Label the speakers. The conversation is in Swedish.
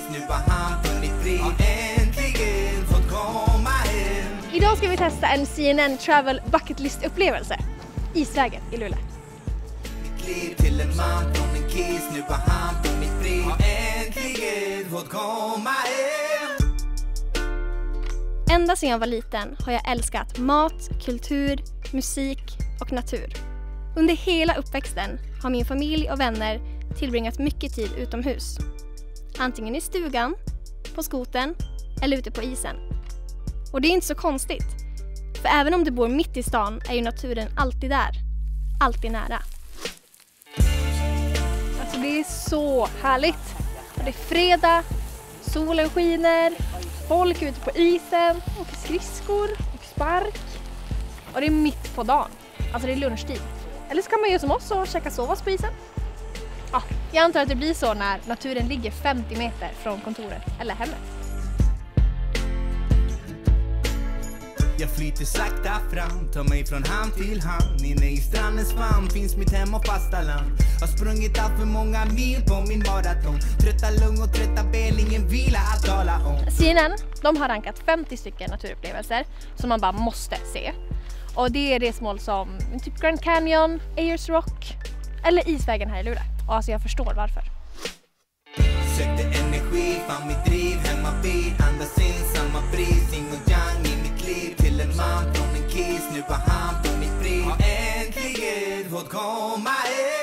Speaker 1: nu har han funnit fri. Äntligen fått komma hem.
Speaker 2: Idag ska vi testa en CNN Travel Bucket List-upplevelse. Isvägen i Luleå.
Speaker 1: Mitt liv till en man från en kiss, nu har han funnit fri. Äntligen fått komma hem.
Speaker 2: Ända sedan jag var liten har jag älskat mat, kultur, musik och natur. Under hela uppväxten har min familj och vänner tillbringat mycket tid utomhus. Antingen i stugan, på skoten eller ute på isen. Och det är inte så konstigt. För även om du bor mitt i stan är ju naturen alltid där. Alltid nära. Alltså det är så härligt. Och det är fredag, solen skiner, folk är ute på isen, åker skridskor, åker spark. Och det är mitt på dagen. Alltså det är lunchtid. Eller så kan man göra som oss och käka sovas på isen. Ja, jag antar att det blir så när naturen ligger 50 meter från kontoret eller hemmet.
Speaker 1: Jag flyter sakta fram, tar mig från hand till hand. Inne i strandens famn finns mitt hem och fasta land. Har sprungit allt för många mil på min maraton. Trötta lung och trötta ben, ingen vila att tala om.
Speaker 2: CNN, de har rankat 50 stycken naturupplevelser som man bara måste se. Och det är resmål som typ Grand Canyon, Ayers Rock eller Isvägen här i Luleå. Och alltså jag förstår varför.
Speaker 1: Sökte energi, fann mitt driv, hemma vid. Andas in samma bris, yin och yang i mitt liv. Till en man från en kiss, nu har han funnit fri. Äntligen fått komma hem.